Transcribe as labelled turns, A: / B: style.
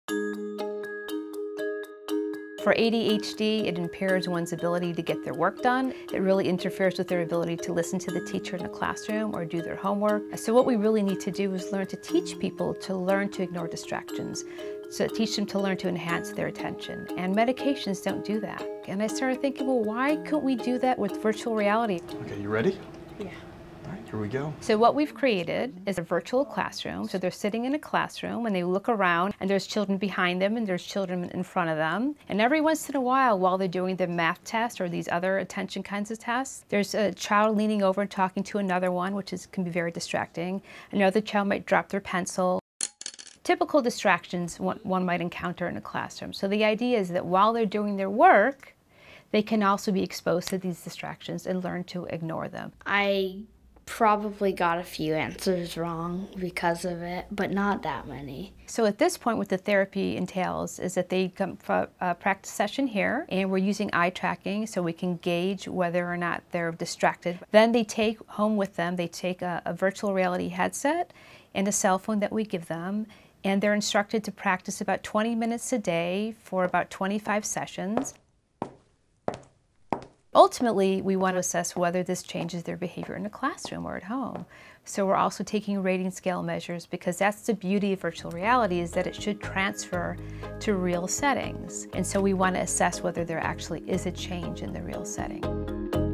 A: For ADHD, it impairs one's ability to get their work done. It really interferes with their ability to listen to the teacher in the classroom or do their homework. So what we really need to do is learn to teach people to learn to ignore distractions. So teach them to learn to enhance their attention. And medications don't do that. And I started thinking, well, why couldn't we do that with virtual reality?
B: Okay, you ready?
A: Yeah.
B: All right, here we go.
A: So what we've created is a virtual classroom. So they're sitting in a classroom and they look around and there's children behind them and there's children in front of them. And every once in a while they're doing the math test or these other attention kinds of tests, there's a child leaning over and talking to another one, which can be very distracting. Another child might drop their pencil. Typical distractions one might encounter in a classroom. So the idea is that while they're doing their work, they can also be exposed to these distractions and learn to ignore them.
C: I probably got a few answers wrong because of it, but not that many.
A: So at this point, what the therapy entails is that they come for a practice session here, and we're using eye tracking so we can gauge whether or not they're distracted. Then they take home with them, they take a virtual reality headset and a cell phone that we give them, and they're instructed to practice about 20 minutes a day for about 25 sessions. Ultimately, we want to assess whether this changes their behavior in the classroom or at home. So we're also taking rating scale measures because that's the beauty of virtual reality, is that it should transfer to real settings. And so we want to assess whether there actually is a change in the real setting.